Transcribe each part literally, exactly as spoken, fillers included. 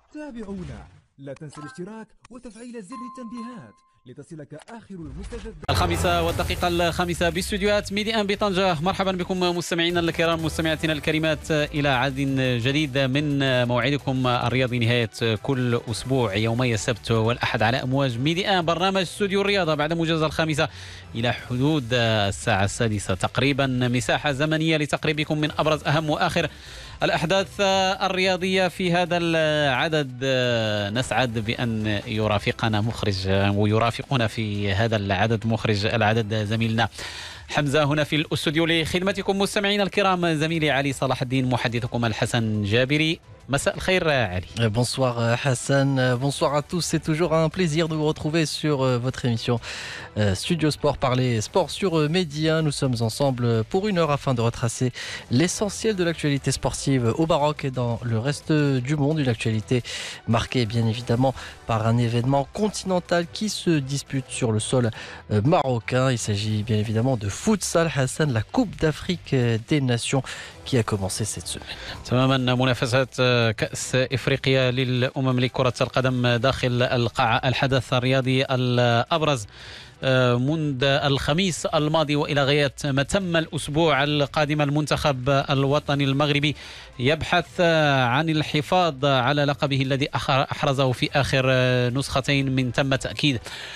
تابعونا، لا تنسى الاشتراك وتفعيل زر التنبيهات لتصلك آخر المستجدات. الخامسة والدقيقة الخامسة باستديوهات ميدي أن بطنجة. مرحبا بكم مستمعينا الكرام مستمعاتنا الكريمات إلى عدد جديد من موعدكم الرياضي نهاية كل أسبوع يومي السبت والأحد على أمواج ميدي أن، برنامج استوديو الرياضة بعد موجز الخامسة إلى حدود الساعة السادسة تقريبا، مساحة زمنية لتقريبكم من أبرز أهم وآخر الأحداث الرياضية في هذا العدد. نسعد بأن يرافقنا مخرج ويرافقنا في هذا العدد مخرج العدد زميلنا حمزة هنا في الاستوديو لخدمتكم مستمعين الكرام. زميلي علي صلاح الدين محدثكم الحسن جابري. مساء الخير علي. Bonsoir Hassan, bonsoir à tous. C'est toujours un plaisir de vous retrouver sur votre émission Studio Sport, parler sport sur Média. Nous sommes ensemble pour une heure afin de retracer l'essentiel de l'actualité sportive au Maroc et dans le reste du monde. Une actualité marquée bien évidemment par un événement continental qui se dispute sur le sol marocain. Il s'agit bien évidemment de futsal, Hassan, la Coupe d'Afrique des Nations qui a commencé cette semaine. تماما منافسات كأس إفريقيا للأمم لكرة القدم داخل القاعة. الحدث الرياضي الأبرز منذ الخميس الماضي وإلى غاية ما تم الأسبوع القادم، المنتخب الوطني المغربي يبحث عن الحفاظ على لقبه الذي أحرزه في آخر نسختين من تم تأكيد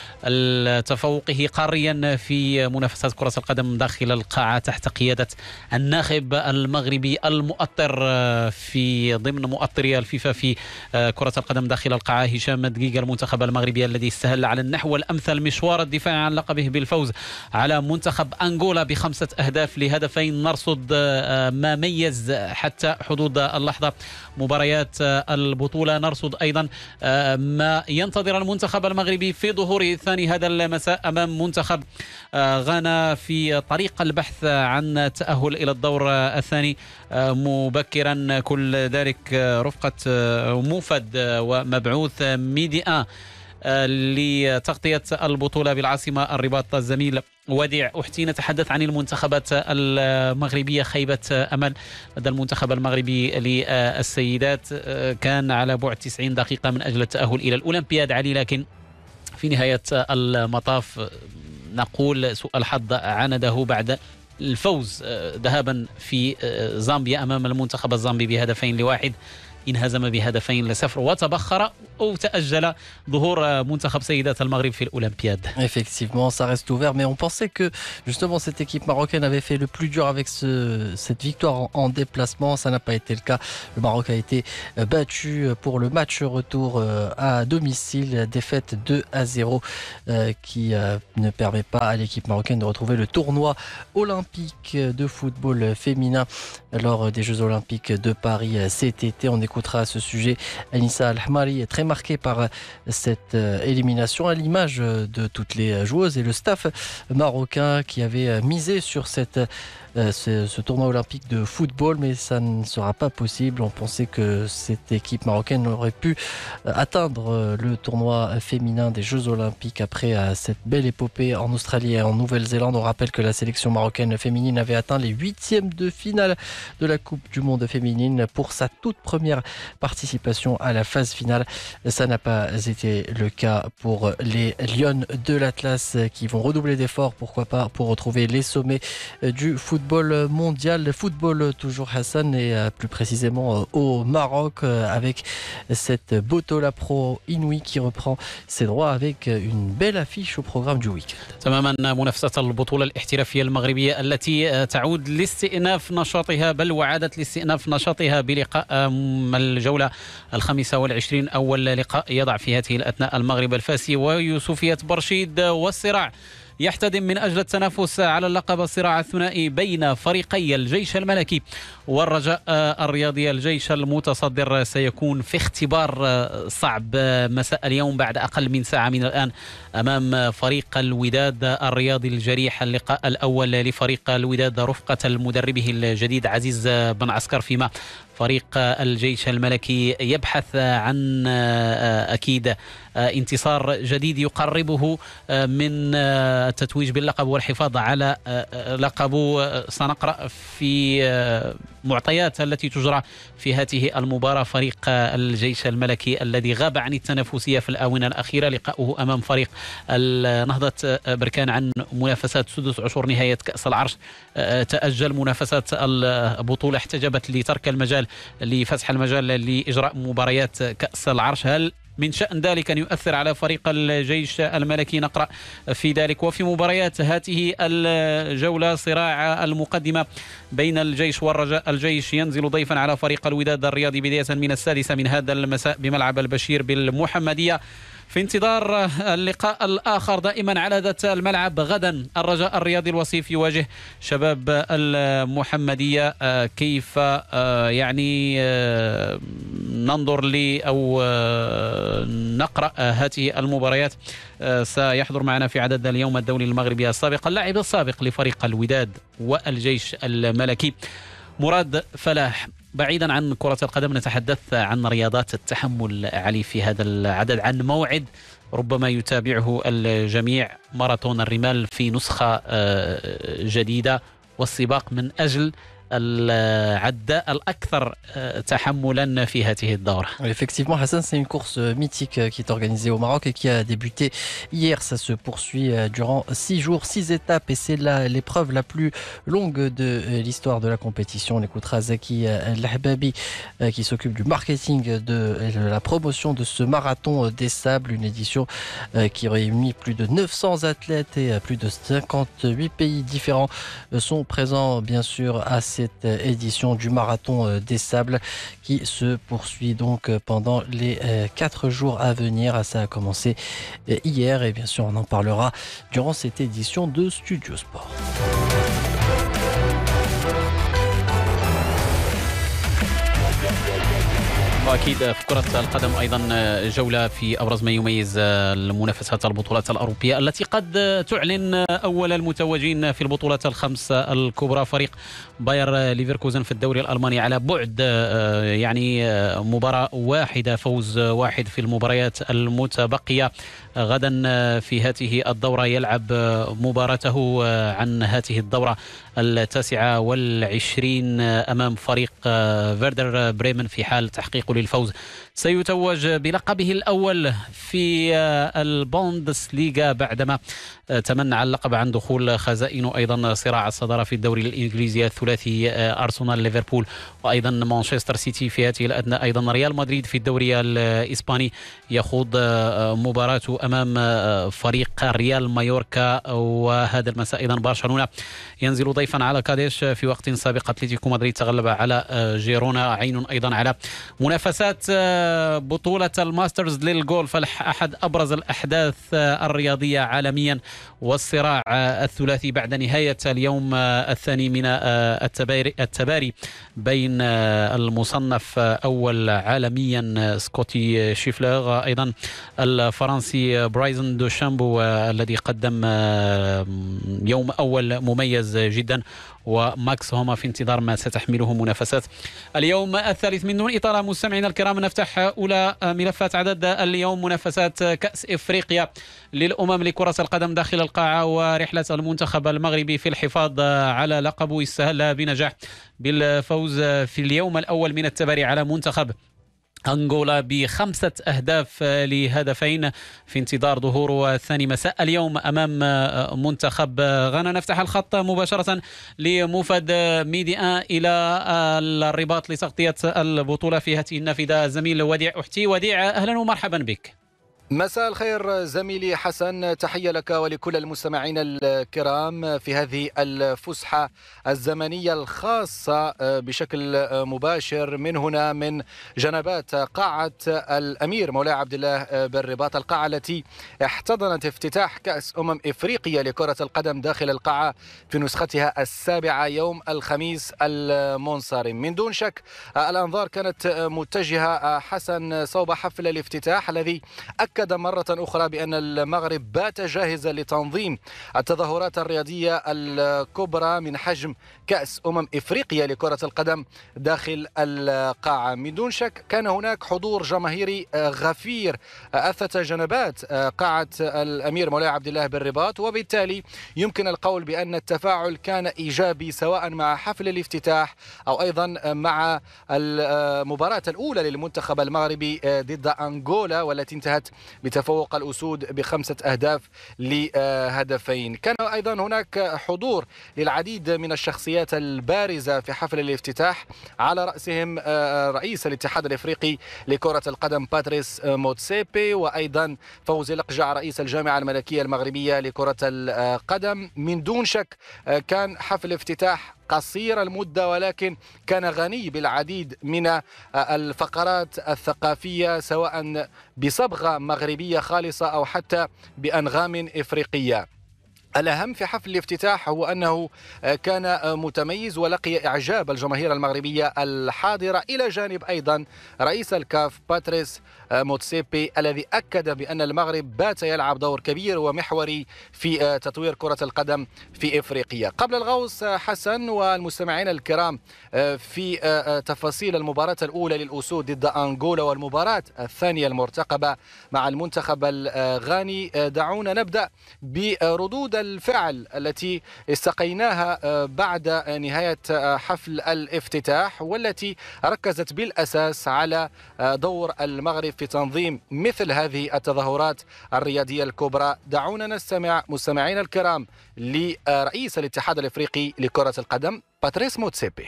تفوقه قاريا في منافسات كرة القدم داخل القاعة تحت قيادة الناخب المغربي المؤطر في ضمن مؤطري الفيفا في كرة القدم داخل القاعة، هشام دقيقة، المنتخب المغربي الذي استهل على النحو الأمثل مشوار الدفاع عن لقبه بالفوز على منتخب أنغولا بخمسة أهداف لهدفين. نرصد ما ميز حتى حدود اللحظة مباريات البطولة، نرصد أيضا ما ينتظر المنتخب المغربي في ظهوره الثاني هذا المساء أمام منتخب غانا في طريق البحث عن التأهل إلى الدور الثاني مبكرا. كل ذلك رفقة موفد ومبعوث ميدي أن لتغطية البطولة بالعاصمة الرباط. الزميل وديع أحتي نتحدث عن المنتخبات المغربية. خيبة أمل لدى المنتخب المغربي للسيدات، كان على بعد تسعين دقيقة من أجل التأهل إلى الأولمبياد علي، لكن في نهاية المطاف نقول سوء الحظ عانده بعد الفوز ذهابا في زامبيا أمام المنتخب الزامبي بهدفين لواحد. انهزم بهدفين لصفر وتبخر أو تأجل ظهور منتخب سيدات المغرب في الأولمبياد. Effectivement, ça reste ouvert, mais on pensait que justement cette équipe marocaine avait fait le plus dur avec ce, cette victoire en, en déplacement. Ça n'a pas été le cas. Le Maroc a été battu pour le match retour à domicile, défaite deux à zéro euh, qui euh, ne permet pas à l'équipe marocaine de retrouver le tournoi olympique de football féminin lors des Jeux olympiques de Paris cet été. On écoutera à ce sujet Anissa Al-Hamari, très marquée par cette élimination, à l'image de toutes les joueuses et le staff marocain qui avait misé sur cette Ce, ce tournoi olympique de football, mais ça ne sera pas possible. On pensait que cette équipe marocaine aurait pu atteindre le tournoi féminin des Jeux olympiques après cette belle épopée en Australie et en Nouvelle-Zélande. On rappelle que la sélection marocaine féminine avait atteint les huitièmes de finale de la Coupe du Monde féminine pour sa toute première participation à la phase finale. Ça n'a pas été le cas pour les Lionnes de l'Atlas qui vont redoubler d'efforts, pourquoi pas, pour retrouver les sommets du football football mondial, football toujours Hassan, et plus précisément au Maroc avec cette Botola Pro Inouï qui reprend ses droits avec une belle affiche au programme du week-end. تماما منافسة البطولة الاحترافية المغربية التي تعود لاستئناف نشاطها، بل وعادت لاستئناف نشاطها بلقاء الجولة الخامسة والعشرين، أول لقاء يضع في هذه الأثناء المغرب الفاسي ويوسفية برشيد، والصراع يحتدم من أجل التنافس على اللقب. الصراع الثنائي بين فريقي الجيش الملكي والرجاء الرياضي. الجيش المتصدر سيكون في اختبار صعب مساء اليوم بعد أقل من ساعة من الآن أمام فريق الوداد الرياضي الجريح. اللقاء الأول لفريق الوداد رفقة مدربه الجديد عزيز بن عسكر، فيما فريق الجيش الملكي يبحث عن أكيد انتصار جديد يقربه من التتويج باللقب والحفاظ على لقبه. سنقرأ في معطيات التي تجرى في هذه المباراة. فريق الجيش الملكي الذي غاب عن التنافسية في الآونة الأخيرة، لقاؤه أمام فريق نهضة بركان عن منافسات سدس عشر نهاية كأس العرش. تأجل منافسات البطولة، احتجبت لترك المجال لفتح المجال لإجراء مباريات كأس العرش. هل من شأن ذلك أن يؤثر على فريق الجيش الملكي؟ نقرأ في ذلك. وفي مباريات هذه الجولة صراع المقدمة بين الجيش والرجاء. الجيش ينزل ضيفا على فريق الوداد الرياضي بداية من السادسة من هذا المساء بملعب البشير بالمحمدية، في انتظار اللقاء الآخر دائما على ذات الملعب. غدا الرجاء الرياضي الوصيف يواجه شباب المحمدية. كيف يعني ننظر لي أو نقرأ هذه المباريات؟ سيحضر معنا في عدد اليوم الدولي المغربي السابق اللاعب السابق لفريق الوداد والجيش الملكي مراد فلاح. بعيدا عن كرة القدم نتحدث عن رياضات التحمل علي في هذا العدد، عن موعد ربما يتابعه الجميع، ماراثون الرمال في نسخة جديدة، والسباق من أجل العداء الأكثر تحملا في هذه الدورة. Effectivement, Hassan, c'est une course mythique qui est organisée au Maroc et qui a débuté hier. Ça se poursuit durant six jours, six étapes, et c'est l'épreuve la plus longue de l'histoire de la compétition. On écoutera Zaki Lahbabi qui s'occupe du marketing de la promotion de ce marathon des sables, une édition qui réunit plus de neuf cents athlètes et plus de cinquante-huit pays différents sont présents bien sûr à cette édition du marathon des sables qui se poursuit donc pendant les quatre jours à venir. Ça a commencé hier et bien sûr on en parlera durant cette édition de Studio Sport. وأكيد في كرة القدم أيضا جولة في أبرز ما يميز المنافسات البطولات الأوروبية التي قد تعلن أول المتوجين في البطولات الخمس الكبرى. فريق باير ليفركوزن في الدوري الألماني على بعد يعني مباراة واحدة، فوز واحد في المباريات المتبقية. غدا في هذه الدورة يلعب مباراته عن هذه الدورة التاسعة والعشرين أمام فريق فيردر بريمن. في حال تحقيقه للفوز سيتوج بلقبه الأول في البوندسليغا بعدما تمنع اللقب عن دخول خزائنه أيضا صراع الصدارة في الدوري الإنجليزي الثلاثي أرسنال ليفربول وأيضا مانشستر سيتي في هذه الأدنى. أيضا ريال مدريد في الدوري الإسباني يخوض مباراته أمام فريق ريال مايوركا. وهذا المساء أيضا برشلونة ينزل ضيفا على كاديش، في وقت سابق أتلتيكو مدريد تغلب على جيرونا. عين أيضا على منافسات بطولة الماسترز للجولف، أحد أبرز الأحداث الرياضية عالميا، والصراع الثلاثي بعد نهاية اليوم الثاني من التباري, التباري بين المصنف أول عالميا سكوتي شيفلر، أيضا الفرنسي برايزن دو شامبو الذي قدم يوم أول مميز جدا، وماكس هوما في انتظار ما ستحمله منافسات اليوم الثالث. من دون إطالة مستمعينا الكرام نفتح أولى ملفات عدد اليوم، منافسات كأس إفريقيا للأمم لكرة القدم داخل القاعة، ورحلة المنتخب المغربي في الحفاظ على لقبه استهل بنجاح بالفوز في اليوم الأول من التباري على منتخب أنغولا بخمسة أهداف لهدفين في انتظار ظهوره الثاني مساء اليوم أمام منتخب غانا. نفتح الخط مباشرة لمفد ميديا إلى الرباط لتغطية البطولة في هذه النافذة. زميل وديع أحتي. وديع أهلا ومرحبا بك. مساء الخير زميلي حسن، تحية لك ولكل المستمعين الكرام في هذه الفسحة الزمنية الخاصة بشكل مباشر من هنا من جنبات قاعة الأمير مولاي عبد الله بالرباط، القاعة التي احتضنت افتتاح كأس أمم إفريقيا لكرة القدم داخل القاعة في نسختها السابعة يوم الخميس المنصرم. من دون شك الأنظار كانت متجهة حسن صوب حفل الافتتاح الذي أكد أكد مرة أخرى بأن المغرب بات جاهزا لتنظيم التظاهرات الرياضية الكبرى من حجم كأس أمم إفريقيا لكرة القدم داخل القاعة. من دون شك كان هناك حضور جماهيري غفير أثت جنبات قاعة الأمير مولاي عبد الله بالرباط، وبالتالي يمكن القول بأن التفاعل كان إيجابي سواء مع حفل الافتتاح أو أيضا مع المباراة الأولى للمنتخب المغربي ضد أنغولا والتي انتهت بتفوق الأسود بخمسة أهداف لهدفين. كان أيضا هناك حضور للعديد من الشخصيات البارزة في حفل الافتتاح، على رأسهم رئيس الاتحاد الإفريقي لكرة القدم باتريس موتسيبي، وأيضا فوزي لقجع رئيس الجامعة الملكية المغربية لكرة القدم. من دون شك كان حفل افتتاح قصير المدة ولكن كان غني بالعديد من الفقرات الثقافية سواء بصبغة مغربية خالصة أو حتى بأنغام إفريقية. الأهم في حفل الافتتاح هو أنه كان متميز ولقي إعجاب الجماهير المغربية الحاضرة، إلى جانب أيضا رئيس الكاف باتريس موتسيبي الذي أكد بأن المغرب بات يلعب دور كبير ومحوري في تطوير كرة القدم في إفريقيا. قبل الغوص حسن والمستمعين الكرام في تفاصيل المباراة الأولى للأسود ضد أنغولا والمباراة الثانية المرتقبة مع المنتخب الغاني، دعونا نبدأ بردود الفعل التي استقيناها بعد نهاية حفل الافتتاح والتي ركزت بالأساس على دور المغرب في تنظيم مثل هذه التظاهرات الرياضية الكبرى. دعونا نستمع مستمعينا الكرام لرئيس الاتحاد الإفريقي لكرة القدم باتريس موتسيبي.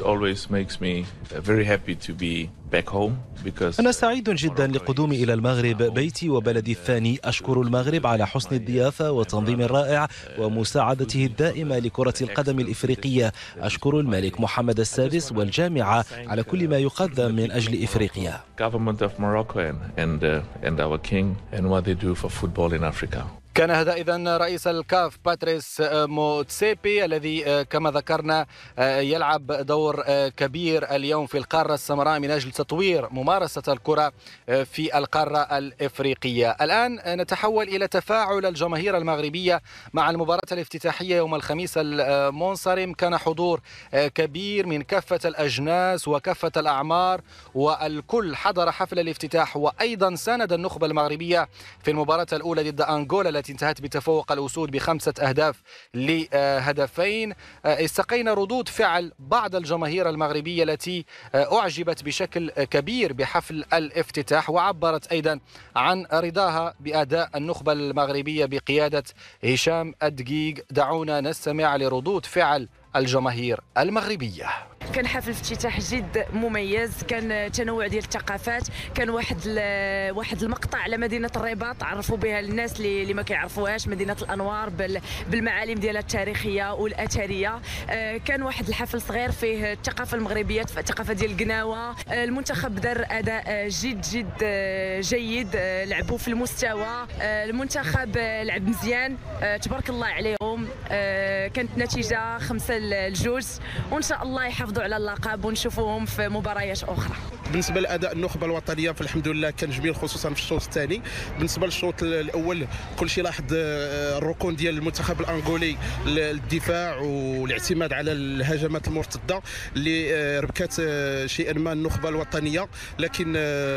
أنا سعيد جدا لقدومي إلى المغرب، بيتي وبلدي الثاني. أشكر المغرب على حسن الضيافة والتنظيم الرائع ومساعدته الدائمة لكرة القدم الإفريقية. أشكر الملك محمد السادس والجامعة على كل ما يقدم من أجل إفريقيا. كان هذا إذن رئيس الكاف باتريس موتسيبي الذي كما ذكرنا يلعب دور كبير اليوم في القارة السمراء من أجل تطوير ممارسة الكرة في القارة الإفريقية. الآن نتحول إلى تفاعل الجماهير المغربية مع المباراة الافتتاحية يوم الخميس المنصرم. كان حضور كبير من كافة الأجناس وكافة الأعمار، والكل حضر حفل الافتتاح وأيضا ساند النخبة المغربية في المباراة الأولى ضد أنغولا التي انتهت بتفوق الأسود بخمسة أهداف لهدفين. استقينا ردود فعل بعض الجماهير المغربية التي أعجبت بشكل كبير بحفل الافتتاح وعبرت أيضا عن رضاها بأداء النخبة المغربية بقيادة هشام الدقيق. دعونا نستمع لردود فعل الجماهير المغربية. كان حفل افتتاح جد مميز، كان تنوع ديال الثقافات، كان واحد واحد المقطع على مدينه الرباط عرفوا بها الناس اللي, اللي ما كيعرفوهاش، مدينه الانوار بالمعالم ديالها التاريخيه والاثريه. كان واحد الحفل صغير فيه الثقافه المغربيه، الثقافه ديال القناوه. المنتخب دار اداء جد جد جيد، لعبوا في المستوى. المنتخب لعب مزيان تبارك الله عليهم. كانت نتيجه خمسة لجوج، وان شاء الله يحافظوا على اللقب ونشوفوهم في مباريات اخرى. بالنسبه لاداء النخبه الوطنيه فالحمد لله كان جميل، خصوصا في الشوط الثاني. بالنسبه للشوط الاول كل شيء لاحظ الركون ديال المنتخب الانغولي للدفاع والاعتماد على الهجمات المرتده اللي ربكات شيئا ما النخبه الوطنيه، لكن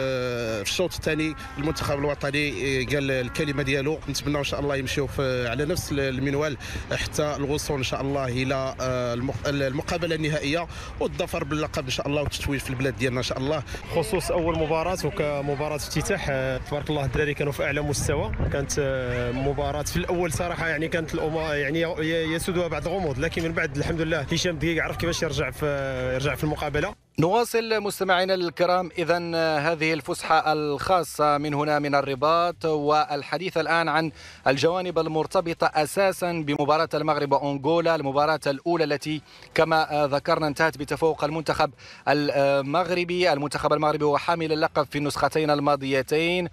في الشوط الثاني المنتخب الوطني قال الكلمه ديالو. نتمنى ان شاء الله يمشيو على نفس المنوال حتى الوصول ان شاء الله الى المقابله النهائيه والظفر باللقب ان شاء الله والتتويج في البلاد ديالنا ان شاء الله. خصوص اول مباراه وكمباراه افتتاح تبارك الله الدراري كانوا في اعلى مستوى. كانت مباراه في الاول صراحه يعني كانت الامور يعني يسودها بعض الغموض، لكن من بعد الحمد لله هشام دقيق عرف كيفاش يرجع في يرجع في المقابله. نواصل مستمعينا الكرام إذن هذه الفسحة الخاصة من هنا من الرباط، والحديث الآن عن الجوانب المرتبطة أساسا بمباراة المغرب وأنغولا، المباراة الأولى التي كما ذكرنا انتهت بتفوق المنتخب المغربي. المنتخب المغربي هو حامل اللقب في النسختين الماضيتين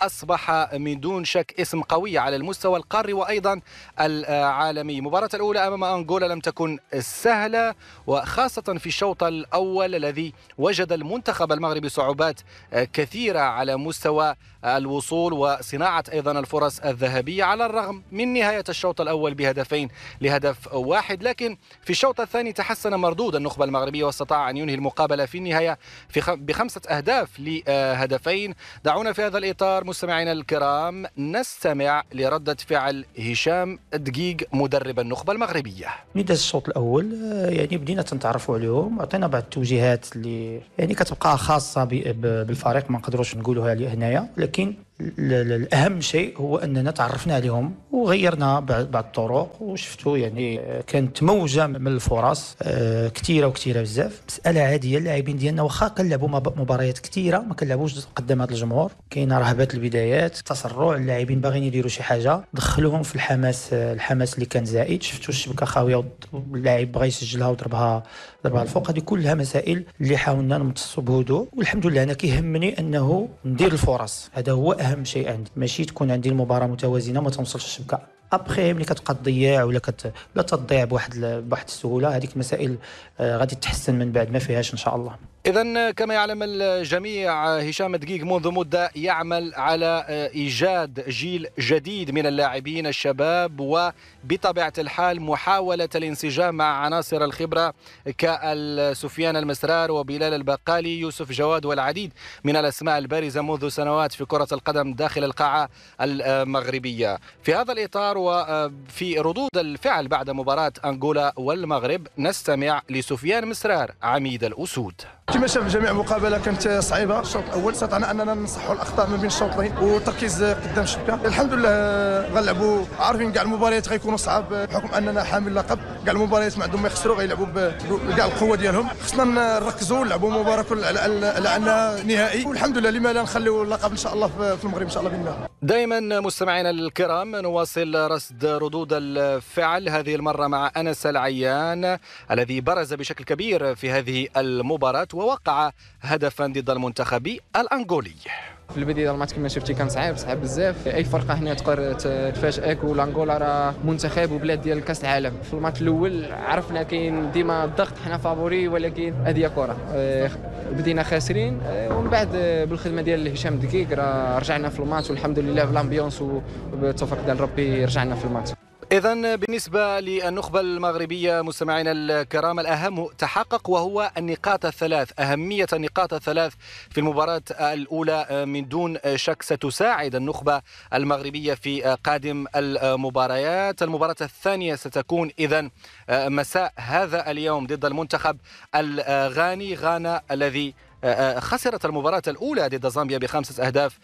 وأصبح من دون شك اسم قوي على المستوى القاري وأيضا العالمي. المباراة الأولى أمام أنغولا لم تكن سهلة، وخاصة في الشوط الأول الذي وجد المنتخب المغربي صعوبات كثيرة على مستوى الوصول وصناعة أيضا الفرص الذهبية، على الرغم من نهاية الشوط الأول بهدفين لهدف واحد. لكن في الشوط الثاني تحسن مردود النخبة المغربية واستطاع أن ينهي المقابلة في النهاية في بخمسة أهداف لهدفين. دعونا في هذا الإطار مستمعينا الكرام نستمع لردة فعل هشام دقيق مدرب النخبة المغربية. بداية الشوط الأول يعني بدينا تنتعرفوا عليهم، عطينا بعض التوجيهات اللي يعني كتبقى خاصة بالفريق ما نقدروش نقولوها هنايا، لكن الأهم شيء هو أننا تعرفنا عليهم وغيرنا بعض الطرق، وشفتوا يعني كانت موجة من الفرص كثيرة وكثيرة بزاف. مسألة عادية، اللاعبين ديالنا واخا كنلعبوا مباريات كثيرة ما كنلعبوش قدام هذا الجمهور، كاينه رهبة البدايات، تسرع، اللاعبين باغيين يديروا شي حاجة، دخلوهم في الحماس الحماس اللي كان زائد. شفتوا الشبكة خاوية واللاعب بغى يسجلها وضربها ضربها الفوق. هذه كلها مسائل اللي حاولنا نمتصوا بهدوء، والحمد لله أنا كيهمني أنه ندير الفرص، هذا هو أهم شيء عندي، ماشي تكون عندي المباراة متوازنة وما توصلش الشبكة. ابخي ملي كتبقى تضيع ولا كت لا تضيع بواحد بواحد السهوله، هذيك المسائل آه غادي تتحسن من بعد، ما فيهاش ان شاء الله. إذن كما يعلم الجميع هشام دقيق منذ مدة يعمل على إيجاد جيل جديد من اللاعبين الشباب، وبطبيعة الحال محاولة الانسجام مع عناصر الخبرة كالسفيان المسرار وبلال البقالي يوسف جواد والعديد من الأسماء البارزة منذ سنوات في كرة القدم داخل القاعة المغربية. في هذا الإطار وفي ردود الفعل بعد مباراة أنغولا والمغرب نستمع لسفيان مسرار عميد الأسود. كما شاف جميع المقابله كانت صعيبه. الشوط الاول استطعنا اننا نصحوا الاخطاء ما بين الشوطين والتركيز قدام الشبكه. الحمد لله غنلعبوا عارفين كاع المباريات غيكونوا صعاب بحكم اننا حامل لقب، كاع المباريات ما عندهم ما يخسروا، غيلعبوا بكاع القوه ديالهم. خصنا نركزوا نلعبوا مباراه كل على انها نهائي، والحمد لله لما لا نخليوا اللقب ان شاء الله في المغرب ان شاء الله باذن الله. دائما مستمعينا الكرام نواصل رصد ردود الفعل، هذه المره مع انس العيان الذي برز بشكل كبير في هذه المباراه ووقع هدفا ضد المنتخب الأنغولي. في البدايه الماتش كما شفتي كان صعيب صعيب بزاف، اي فرقه هنا تقدر تفاجئك، والانغولا راه منتخب وبلاد ديال كاس العالم. في الماتش الاول عرفنا كاين ديما الضغط، حنا فافوري، ولكن هذه كره بدينا خاسرين، ومن بعد بالخدمه ديال هشام دقيق راه رجعنا في الماتش، والحمد لله بالامبيونس وبالتوفيق ديال ربي رجعنا في الماتش. إذن بالنسبة للنخبة المغربية مستمعينا الكرام الأهم تحقق، وهو النقاط الثلاث. أهمية النقاط الثلاث في المباراة الأولى من دون شك ستساعد النخبة المغربية في قادم المباريات. المباراة الثانية ستكون إذن مساء هذا اليوم ضد المنتخب الغاني، غانا الذي خسرت المباراة الأولى ضد زامبيا بخمسة أهداف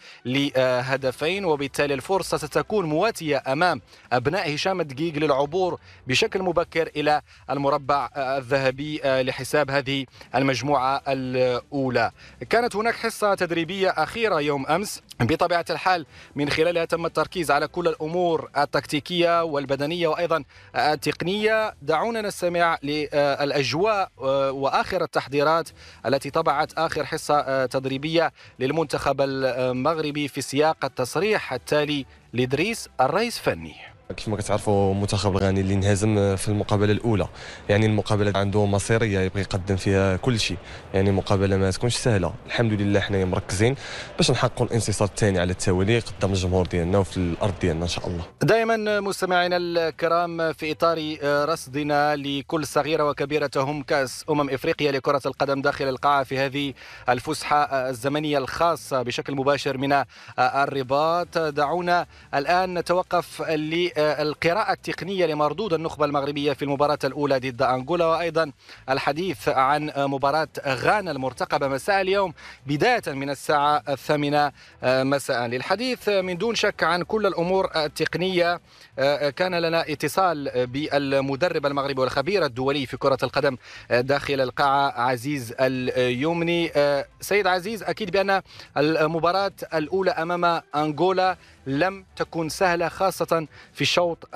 لهدفين، وبالتالي الفرصة ستكون مواتية أمام أبناء هشام دقيق للعبور بشكل مبكر إلى المربع الذهبي لحساب هذه المجموعة الأولى. كانت هناك حصة تدريبية أخيرة يوم أمس، بطبيعة الحال من خلالها تم التركيز على كل الأمور التكتيكية والبدنية وأيضا التقنية. دعونا نستمع للأجواء وآخر التحضيرات التي طبعت آخر حصة تدريبية للمنتخب المغربي في سياق التصريح التالي لإدريس الرئيس فني. كيف ما كتعرفوا المنتخب الغاني اللي انهزم في المقابله الاولى، يعني المقابله عنده مصيريه يبغي يقدم فيها كل شيء، يعني مقابله ما تكونش سهله. الحمد لله حنا مركزين باش نحققوا الانتصار الثاني على التوالي قدام الجمهور ديالنا وفي الارض ديالنا ان شاء الله. دائما مستمعينا الكرام في اطار رصدنا لكل صغيره وكبيره تهم كاس امم افريقيا لكره القدم داخل القاعه في هذه الفسحه الزمنيه الخاصه بشكل مباشر من الرباط، دعونا الان نتوقف ل القراءة التقنية لمردود النخبة المغربية في المباراة الأولى ضد أنغولا، وأيضا الحديث عن مباراة غانا المرتقبة مساء اليوم بداية من الساعة الثامنة مساء. للحديث من دون شك عن كل الأمور التقنية كان لنا اتصال بالمدرب المغربي والخبير الدولي في كرة القدم داخل القاعة عزيز اليمني. سيد عزيز، أكيد بأن المباراة الأولى أمام أنغولا لم تكن سهلة خاصة في الشوط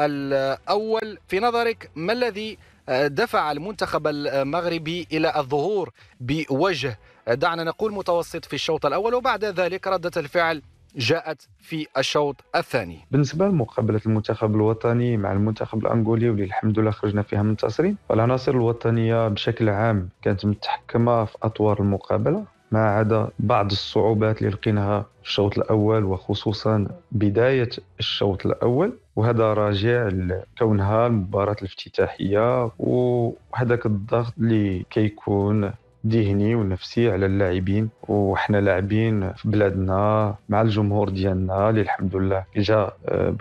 الأول. في نظرك ما الذي دفع المنتخب المغربي إلى الظهور بوجه دعنا نقول متوسط في الشوط الأول، وبعد ذلك ردة الفعل جاءت في الشوط الثاني. بالنسبة لمقابلة المنتخب الوطني مع المنتخب الأنغولي واللي الحمد لله خرجنا فيها منتصرين، فالعناصر الوطنية بشكل عام كانت متحكمة في أطوار المقابلة، ما عدا بعض الصعوبات اللي لقيناها في الشوط الأول وخصوصا بداية الشوط الأول، وهذا راجع لكونها المباراة الافتتاحية وهذاك الضغط اللي كيكون ذهني ونفسي على اللاعبين، وحنا لاعبين في بلادنا مع الجمهور ديالنا اللي الحمد لله جاء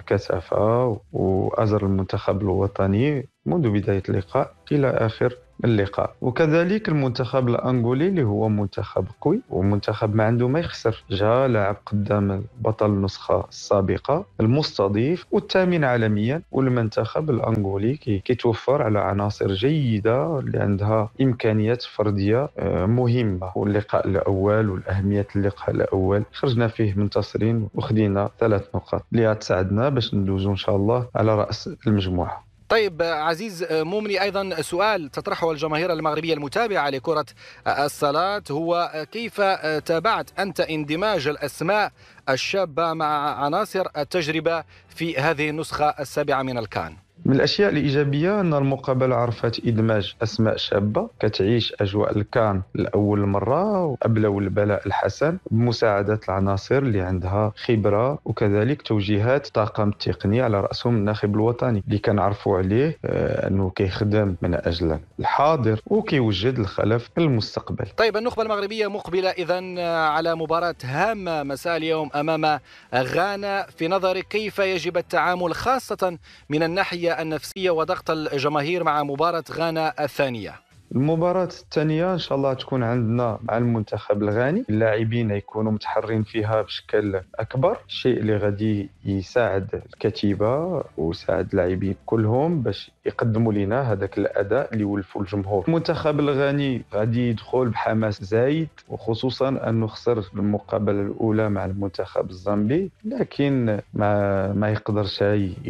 بكثافة وأزر المنتخب الوطني منذ بداية اللقاء إلى آخر اللقاء. وكذلك المنتخب الأنغولي اللي هو منتخب قوي ومنتخب ما عنده ما يخسر، جاء لعب قدام بطل النسخة السابقة المستضيف والثامن عالميا، والمنتخب الأنغولي كيتوفر على عناصر جيدة اللي عندها إمكانيات فردية مهمة. واللقاء الأول والأهمية اللقاء الأول خرجنا فيه منتصرين وخدينا ثلاث نقاط اللي تساعدنا باش ندوزو إن شاء الله على رأس المجموعة. طيب عزيز مومني، أيضا سؤال تطرحه الجماهير المغربية المتابعة لكرة الصالات هو كيف تابعت أنت اندماج الأسماء الشابة مع عناصر التجربة في هذه النسخة السابعة من الكان؟ من الأشياء الإيجابية أن المقابلة عرفت إدماج أسماء شابة كتعيش أجواء الكان لأول مرة وأبلوا البلاء الحسن بمساعدة العناصر اللي عندها خبرة وكذلك توجيهات الطاقم التقني على رأسهم الناخب الوطني اللي كنعرفوا عليه أنه كيخدم من أجل الحاضر وكيوجد الخلف المستقبل. طيب النخبة المغربية مقبلة إذن على مباراة هامة مساء اليوم أمام غانا، في نظرك كيف يجب التعامل خاصة من الناحية النفسية وضغط الجماهير مع مباراة غانا الثانية؟ المباراة الثانية إن شاء الله تكون عندنا مع المنتخب الغاني، اللاعبين يكونوا متحرين فيها بشكل أكبر، الشيء اللي غادي يساعد الكتيبة ويساعد اللاعبين كلهم باش يقدموا لنا هذاك الأداء اللي يولفوا الجمهور. المنتخب الغاني غادي يدخل بحماس زايد وخصوصا أنه خسر المقابلة الأولى مع المنتخب الزامبي، لكن ما ما يقدرش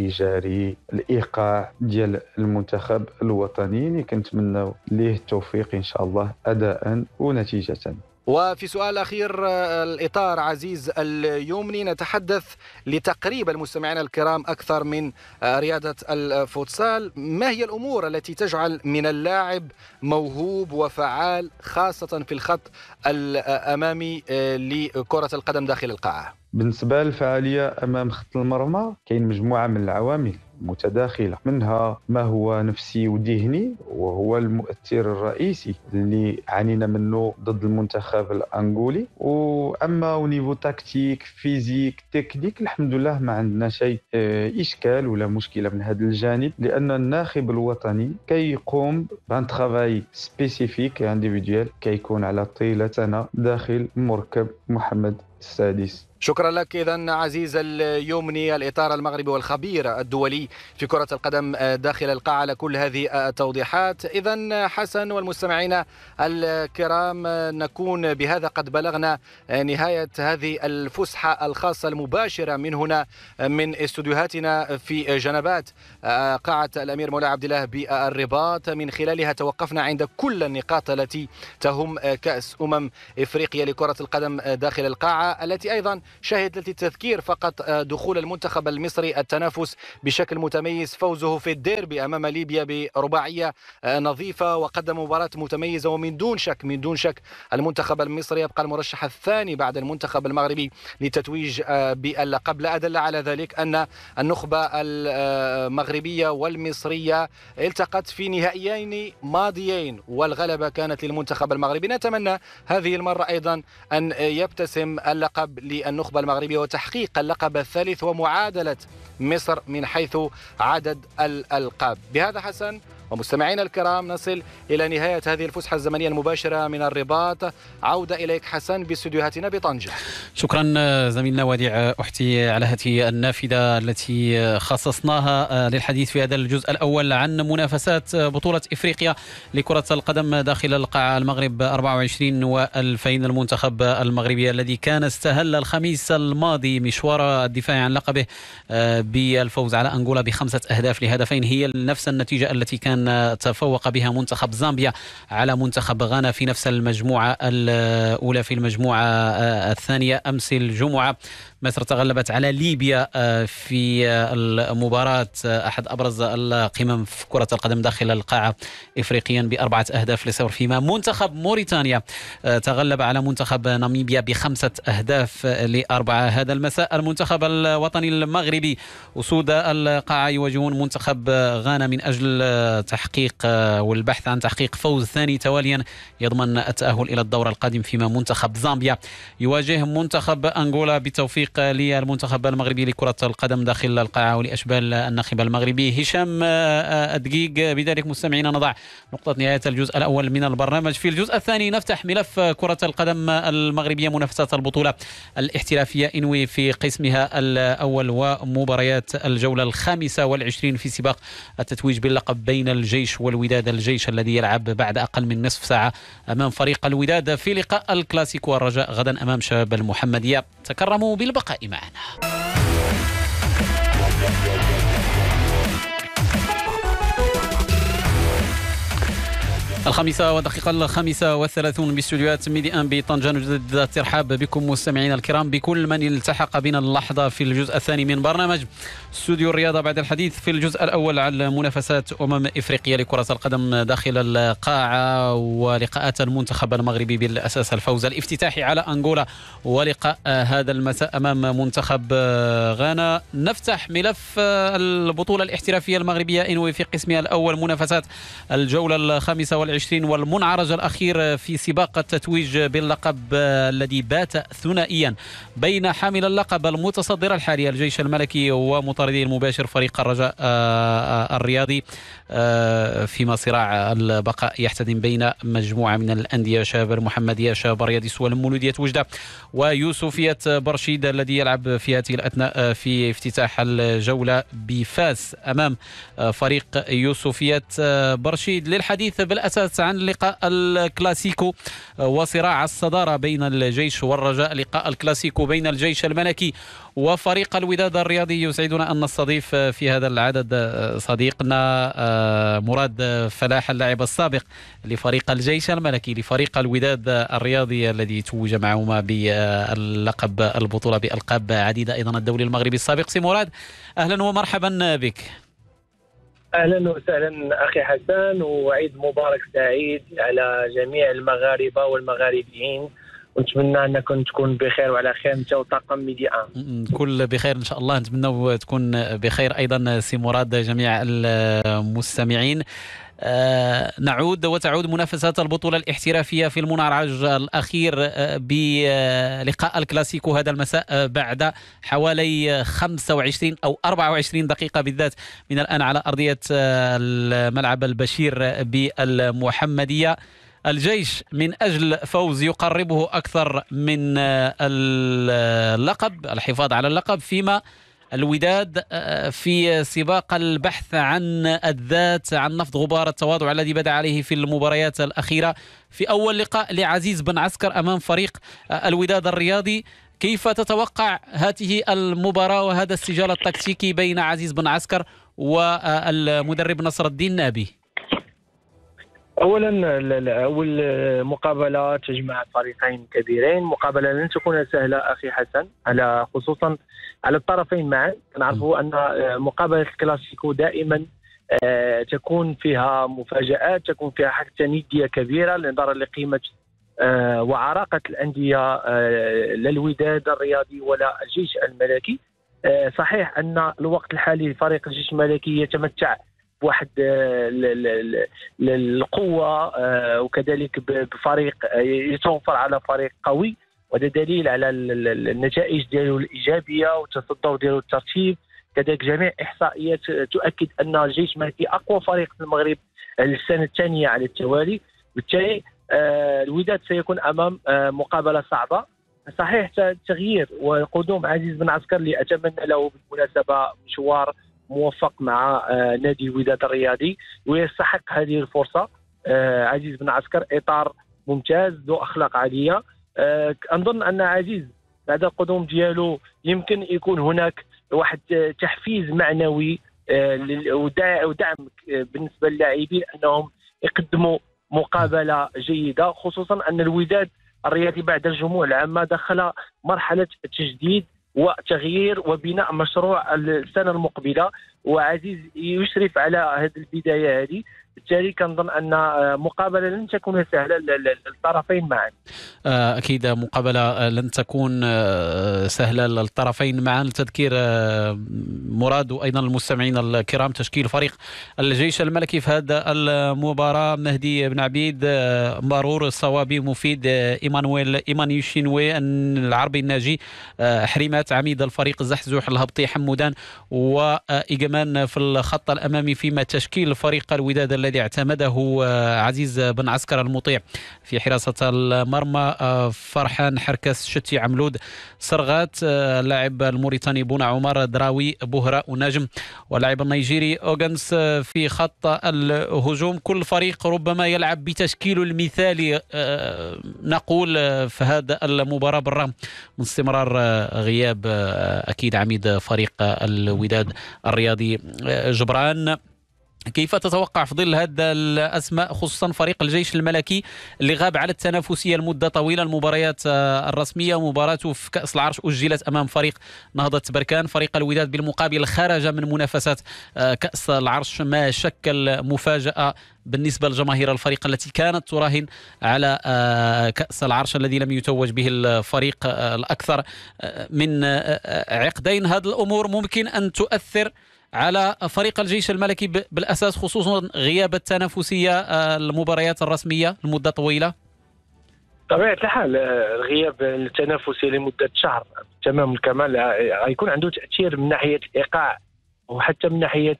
يجاري الإيقاع ديال المنتخب الوطني اللي كنتمناو التوفيق إن شاء الله أداء ونتيجة. وفي سؤال أخير الإطار عزيز اليومني، نتحدث لتقريب المستمعين الكرام أكثر من رياضة الفوتسال، ما هي الأمور التي تجعل من اللاعب موهوب وفعال خاصة في الخط الأمامي لكرة القدم داخل القاعة؟ بالنسبة للفعالية أمام خط المرمى كاين مجموعة من العوامل متداخلة، منها ما هو نفسي وذهني وهو المؤثر الرئيسي اللي عانينا منه ضد المنتخب الأنغولي، وأما ونيفو تكتيك فيزيك تكنيك الحمد لله ما عندنا شيء إشكال ولا مشكلة من هذا الجانب، لأن الناخب الوطني كيقوم بان ترافاي سبيسيفيك انديفيديوال كيكون على طيلة سنة داخل مركب محمد السادس. شكرا لك إذن عزيز اليومني الإطار المغربي والخبير الدولي في كرة القدم داخل القاعة على كل هذه التوضيحات. إذن حسن والمستمعين الكرام، نكون بهذا قد بلغنا نهاية هذه الفسحة الخاصة المباشرة من هنا من استوديوهاتنا في جنبات قاعة الأمير مولاي عبد الله بالرباط، من خلالها توقفنا عند كل النقاط التي تهم كأس أمم إفريقيا لكرة القدم داخل القاعة، التي أيضا شهدت للتذكير فقط دخول المنتخب المصري التنافس بشكل متميز، فوزه في الديربي أمام ليبيا برباعية نظيفة، وقدم مباراة متميزة، ومن دون شك من دون شك المنتخب المصري يبقى المرشح الثاني بعد المنتخب المغربي لتتويج باللقب. لا أدل على ذلك أن النخبة المغربية والمصرية التقت في نهائيين ماضيين والغلبة كانت للمنتخب المغربي. نتمنى هذه المرة أيضا أن يبتسم اللقب للنخبة المغربية وتحقيق اللقب الثالث ومعادلة مصر من حيث عدد الألقاب. بهذا حسن ومستمعينا الكرام نصل إلى نهاية هذه الفسحة الزمنية المباشرة من الرباط. عودة إليك حسن باستديوهاتنا بطنجة. شكرا زميلنا وديع أحتي على هذه النافذة التي خصصناها للحديث في هذا الجزء الأول عن منافسات بطولة إفريقيا لكرة القدم داخل القاعة، المغرب أربعة وعشرين وألفين. المنتخب المغربي الذي كان استهل الخميس الماضي مشوار الدفاع عن لقبه بالفوز على أنغولا بخمسة أهداف لهدفين، هي نفس النتيجة التي كان تفوق بها منتخب زامبيا على منتخب غانا في نفس المجموعة الأولى في المجموعة الثانية أمس الجمعة. مصر تغلبت على ليبيا في المباراة أحد أبرز القمم في كرة القدم داخل القاعة إفريقيا بأربعة أهداف لصفر، فيما منتخب موريتانيا تغلب على منتخب ناميبيا بخمسة أهداف لأربعة. هذا المساء المنتخب الوطني المغربي أسود القاعة يواجهون منتخب غانا من أجل تحقيق والبحث عن تحقيق فوز ثاني تواليا يضمن التأهل إلى الدور القادم، فيما منتخب زامبيا يواجه منتخب أنغولا. بالتوفيق للمنتخب المغربي لكرة القدم داخل القاعة ولأشبال الناخب المغربي هشام الدقيق. بذلك مستمعينا نضع نقطة نهاية الجزء الأول من البرنامج. في الجزء الثاني نفتح ملف كرة القدم المغربية، منافسات البطولة الاحترافية إنوي في قسمها الأول ومباريات الجولة الخامسة والعشرين في سباق التتويج باللقب بين الجيش والوداد. الجيش الذي يلعب بعد أقل من نصف ساعة أمام فريق الوداد في لقاء الكلاسيكو، والرجاء غدا أمام شباب المحمدية. تكرموا بالبقاء معنا. الخامسة ودقيقة الخامسة والثلاثون باستديوهات ميدي أن بطنجة، نجدد الترحاب بكم مستمعينا الكرام بكل من التحق بنا اللحظة في الجزء الثاني من برنامج استوديو الرياضة، بعد الحديث في الجزء الأول عن منافسات أمم إفريقيا لكرة القدم داخل القاعة ولقاءات المنتخب المغربي بالأساس الفوز الافتتاحي على أنغولا، ولقاء هذا المساء أمام منتخب غانا. نفتح ملف البطولة الاحترافية المغربية إنوي في قسمها الأول، منافسات الجولة الخامسة والعشرين والمنعرج الأخير في سباق التتويج باللقب الذي بات ثنائيا بين حامل اللقب المتصدر الحالي الجيش الملكي ومطارده المباشر فريق الرجاء الرياضي، فيما صراع البقاء يحتدم بين مجموعة من الأندية، شباب المحمدية، شباب رياضيس والمولودية وجدة ويوسفية برشيد الذي يلعب في هذه الأثناء في افتتاح الجولة بفاس أمام فريق يوسفية برشيد. للحديث بالأساس عن لقاء الكلاسيكو وصراع الصدارة بين الجيش والرجاء، لقاء الكلاسيكو بين الجيش الملكي وفريق الوداد الرياضي، يسعدنا أن نستضيف في هذا العدد صديقنا مراد فلاح اللاعب السابق لفريق الجيش الملكي لفريق الوداد الرياضي الذي توج معهما باللقب البطولة بألقاب عديدة، أيضا الدولي المغربي السابق. سي مراد، أهلا ومرحبا بك. أهلا وسهلا أخي حسن، وعيد مبارك سعيد على جميع المغاربة والمغاربيين، ونتمنى أنكم تكون بخير وعلى خير أنت وطاقم ميدي أن. كل بخير إن شاء الله، نتمنى تكون بخير أيضا سي مراد جميع المستمعين. آه نعود وتعود منافسات البطولة الاحترافية في المنعرج الأخير آه بلقاء الكلاسيكو هذا المساء بعد حوالي خمسة وعشرين أو أربعة وعشرين دقيقة بالذات من الآن على أرضية آه الملعب البشير بالمحمدية. الجيش من أجل فوز يقربه أكثر من آه اللقب، الحفاظ على اللقب، فيما الوداد في سباق البحث عن الذات، عن نفض غبار التواضع الذي بدأ عليه في المباريات الأخيرة. في أول لقاء لعزيز بن عسكر أمام فريق الوداد الرياضي، كيف تتوقع هذه المباراة وهذا السجال التكتيكي بين عزيز بن عسكر والمدرب نصر الدين نابي؟ اولا اول مقابله تجمع فريقين كبيرين، مقابله لن تكون سهله اخي حسن، على خصوصا على الطرفين معا. نعرفوا ان مقابله الكلاسيكو دائما تكون فيها مفاجآت، تكون فيها حتى نديه كبيره نظرا لقيمه وعراقه الانديه لا الوداد الرياضي ولا الجيش الملكي. صحيح ان الوقت الحالي فريق الجيش الملكي يتمتع بواحد القوة وكذلك بفريق يتوفر على فريق قوي، وهذا دليل على النتائج ديالو الإيجابية والتصدر ديالو الترتيب. كذلك جميع إحصائيات تؤكد أن الجيش الملكي أقوى فريق في المغرب للسنة الثانية على التوالي، بالتالي الوداد سيكون أمام مقابلة صعبة. صحيح تغيير وقدوم عزيز بن عسكر اللي أتمنى له بالمناسبة مشوار موفق مع نادي الوداد الرياضي ويستحق هذه الفرصة. عزيز بن عسكر إطار ممتاز ذو أخلاق عالية. أنظن أن عزيز بعد القدوم ديالو يمكن يكون هناك واحد تحفيز معنوي ودعم بالنسبة للاعبين أنهم يقدموا مقابلة جيدة، خصوصا أن الوداد الرياضي بعد الجموع العامة دخل مرحلة تجديد وتغيير وبناء مشروع السنه المقبله، وعزيز يشرف على هذه البدايه هذه. بالتالي كنظن ان مقابله لن تكون سهله للطرفين معا. اكيد مقابله لن تكون سهله للطرفين معا. لتذكير مراد وايضا المستمعين الكرام تشكيل فريق الجيش الملكي في هذه المباراه: مهدي بن عبيد، مارور الصوابي، مفيد، ايمانويل ايماني شينوي، العربي الناجي، حريمات، عميد الفريق الزحزوح الهبطي، حمودان وايجمان في الخط الامامي. فيما تشكيل فريق الوداد الذي اعتمده عزيز بن عسكر المطيع في حراسة المرمى: فرحان، حركس، شتي، عملود، سرغات، اللاعب الموريتاني بونا عمر، دراوي، بوهراء ونجم، واللاعب النيجيري أوغنس في خط الهجوم. كل فريق ربما يلعب بتشكيله المثالي نقول في هذا المباراة، بالرغم من استمرار غياب أكيد عميد فريق الوداد الرياضي. جبران، كيف تتوقع في ظل هذا الأسماء خصوصا فريق الجيش الملكي اللي غاب على التنافسية لمدة طويلة، المباريات الرسمية؟ مباراته في كأس العرش أجلت أمام فريق نهضة بركان. فريق الوداد بالمقابل خرج من منافسات كأس العرش، ما شكل مفاجأة بالنسبة لجماهير الفريق التي كانت تراهن على كأس العرش الذي لم يتوج به الفريق الأكثر من عقدين. هذه الأمور ممكن أن تؤثر على فريق الجيش الملكي بالأساس، خصوصا غياب التنافسية المباريات الرسمية لمدة طويلة. طبيعة الحال الغياب التنافسي لمدة شهر تمام الكمال غيكون عنده تأثير من ناحية الإيقاع، وحتى من ناحية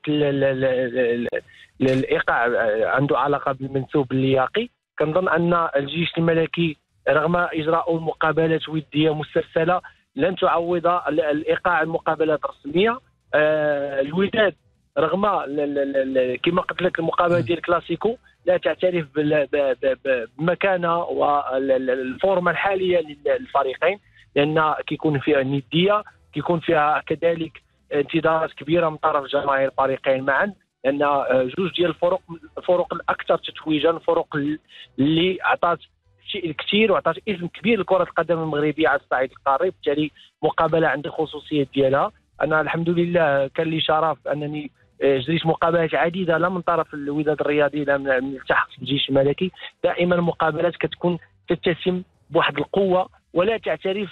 الإيقاع عنده علاقة بالمنسوب اللياقي. كنظن أن الجيش الملكي رغم إجراء مقابلات ودية مسترسلة لن تعوض الإيقاع المقابلات الرسمية. آه الوداد رغم كما قلت لك المقابله ديال الكلاسيكو لا تعترف بالمكانه والفورمه الحاليه للفريقين، لان كيكون فيها نديه، كيكون فيها كذلك انتظارات كبيره من طرف جماهير الفريقين معا، لان جوج ديال الفرق الفرق الاكثر تتويجا، الفرق اللي عطات شيء كثير وعطات اسم كبير لكره القدم المغربيه على الصعيد القاري. بالتالي مقابله عندها خصوصيه ديالها. انا الحمد لله كان لي شرف انني جريت مقابلات عديده لا من طرف الوداد الرياضي لا من التحق في الجيش الملكي. دائما المقابلات كتكون تتسم بواحد القوه ولا تعترف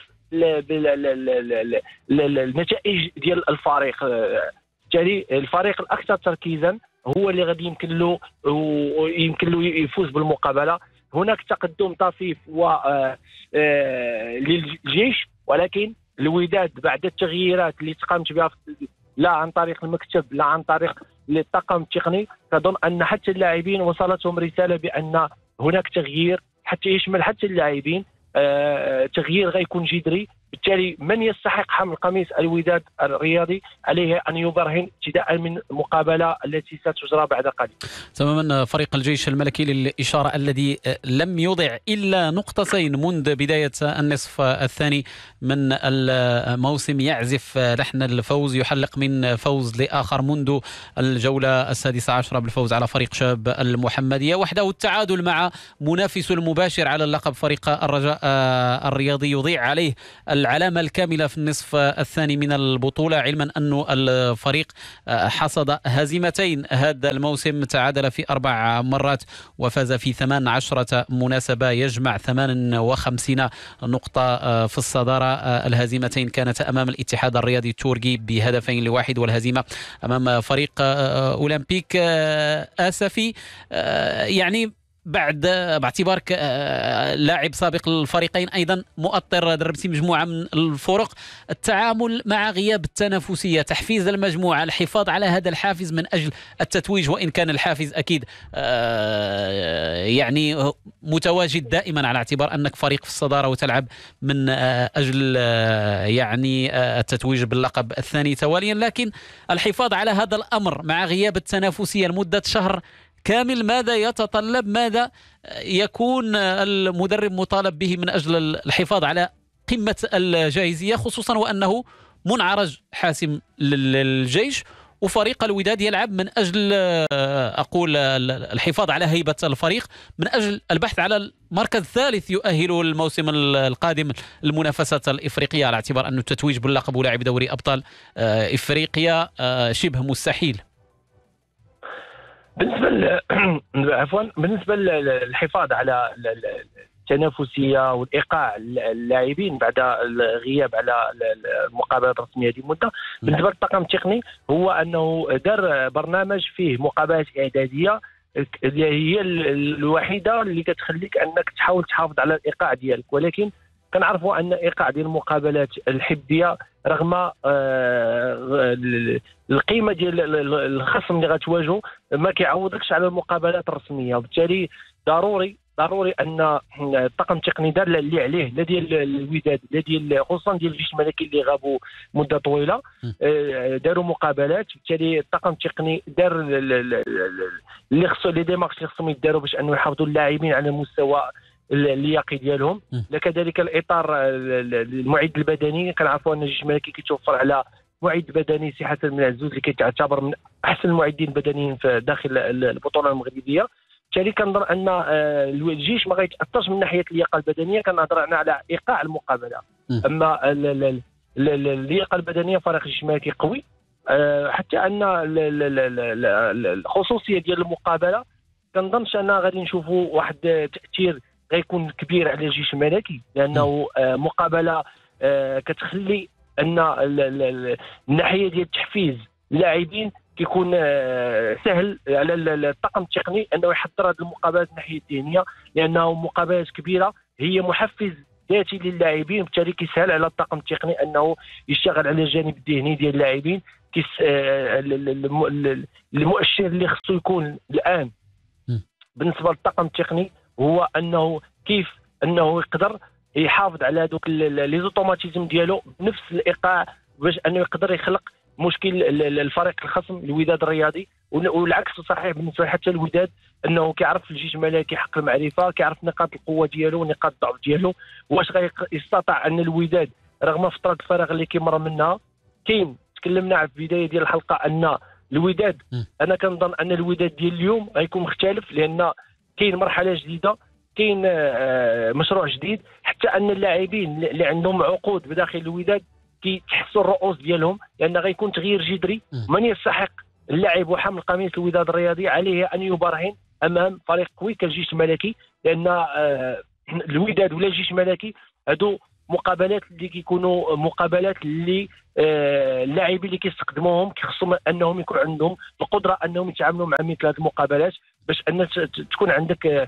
بالنتائج ديال الفريق. بالتالي الفريق الاكثر تركيزا هو اللي غادي يمكن له يمكن له يفوز بالمقابله. هناك تقدم طفيف و للجيش، ولكن الوداد بعد التغييرات اللي تقامت بها لا عن طريق المكتب لا عن طريق الطاقم التقني، كظن ان حتى اللاعبين وصلتهم رساله بان هناك تغيير حتى يشمل حتى اللاعبين. آه تغيير غيكون جذري. بالتالي من يستحق حمل قميص الوداد الرياضي عليه ان يبرهن ابتداء من المقابله التي ستجرى بعد قليل. تماما. فريق الجيش الملكي للاشاره الذي لم يضع الا نقطتين منذ بدايه النصف الثاني من الموسم، يعزف لحن الفوز، يحلق من فوز لاخر منذ الجوله السادسه عشره بالفوز على فريق شاب المحمديه، وحده التعادل مع منافسه المباشر على اللقب فريق الرجاء الرياضي، يضيع عليه العلامة الكاملة في النصف الثاني من البطولة، علما أن الفريق حصد هزيمتين هذا الموسم، تعادل في أربع مرات وفاز في ثمان عشرة مناسبة، يجمع ثمان وخمسين نقطة في الصدارة. الهزيمتين كانت أمام الاتحاد الرياضي التوركي بهدفين لواحد، والهزيمة أمام فريق أولمبيك آسفي. يعني بعد باعتبارك لاعب سابق للفريقين ايضا مؤطر، دربتي مجموعه من الفرق، التعامل مع غياب التنافسيه، تحفيز المجموعه، الحفاظ على هذا الحافز من اجل التتويج، وان كان الحافز اكيد يعني متواجد دائما على اعتبار انك فريق في الصداره وتلعب من اجل يعني التتويج باللقب الثاني تواليا، لكن الحفاظ على هذا الامر مع غياب التنافسيه لمده شهر كامل ماذا يتطلب؟ ماذا يكون المدرب مطالب به من أجل الحفاظ على قمة الجاهزية، خصوصا وأنه منعرج حاسم للجيش وفريق الوداد يلعب من أجل أقول الحفاظ على هيبة الفريق، من أجل البحث على المركز الثالث يؤهله الموسم القادم المنافسات الإفريقية، على اعتبار أن التتويج باللقب ولاعب دوري أبطال إفريقيا شبه مستحيل. بالنسبة ل... عفوا بالنسبة للحفاظ على التنافسيه والايقاع اللاعبين بعد الغياب على المقابلات الرسميه هذه المده. بالنسبه للطاقم التقني هو انه دار برنامج فيه مقابلات اعداديه اللي هي الوحيده اللي كتخليك انك تحاول تحافظ على الايقاع ديالك، ولكن كنعرفوا ان الايقاع ديال المقابلات الحبيه رغم القيمه ديال الخصم اللي غتواجهه ما كيعوضكش على المقابلات الرسميه، وبالتالي ضروري ضروري ان الطاقم التقني دار اللي عليه، لا ديال الوداد لا ديال خصوصا ديال الجيش الملكي اللي غابوا مده طويله، داروا مقابلات، بالتالي الطاقم التقني دار اللي خصو لي ديمارش اللي خصهم يداروا باش انه يحافظوا اللاعبين على المستوى اللياقي ديالهم. كذلك الاطار المعد البدني، كنعرفوا ان الجيش الملكي كيتوفر على معد بدني سي حسن بن عزوز اللي كيتعتبر من احسن المعدين البدنيين في داخل البطوله المغربيه. بالتالي كنظن ان الجيش ما غيتاثرش من ناحيه اللياقه البدنيه، كنهضر انا على ايقاع المقابله. اما اللياقه البدنيه فريق الجيش الملكي قوي، حتى ان الخصوصيه ديال المقابله كنظنش ان غادي نشوفوا واحد تاثير غيكون كبير على الجيش الملكي، لانه مقابله كتخلي ان الناحيه ديال التحفيز اللاعبين كيكون سهل على الطاقم التقني انه يحضر هذه المقابلات من الناحيه الذهنيه، لانه مقابلات كبيره هي محفز ذاتي للاعبين، بالتالي كيسهل على الطاقم التقني انه يشتغل على الجانب الذهني ديال اللاعبين. كيس المؤشر اللي خصو يكون الان بالنسبه للطاقم التقني هو انه كيف انه يقدر يحافظ على هذوك لي زوتوماتيزم ديالو بنفس الايقاع باش انه يقدر يخلق مشكل الفريق الخصم الوداد الرياضي. والعكس صحيح بالنسبه حتى الوداد، انه كيعرف الجيش الملكي حق المعرفه، كيعرف نقاط القوه ديالو ونقاط الضعف ديالو، واش غيستطيع ان الوداد رغم فتره الفراغ اللي كيمر منها. كاين تكلمنا في البدايه ديال الحلقه ان الوداد، انا كنظن ان الوداد ديال اليوم غيكون مختلف، لان كاين مرحله جديده، كاين مشروع جديد، حتى ان اللاعبين اللي عندهم عقود بداخل الوداد كيتحسوا الرؤوس ديالهم، لان غيكون تغيير جذري. من يستحق اللاعب وحامل قميص الوداد الرياضي عليه ان يبرهن امام فريق قوي كالجيش الملكي، لان الوداد ولا الجيش الملكي هادو مقابلات اللي كيكونوا مقابلات اللي اللاعبين اللي كيستخدموهم كيخصهم انهم يكون عندهم القدره انهم يتعاملوا مع مثل هذه المقابلات، باش ان تكون عندك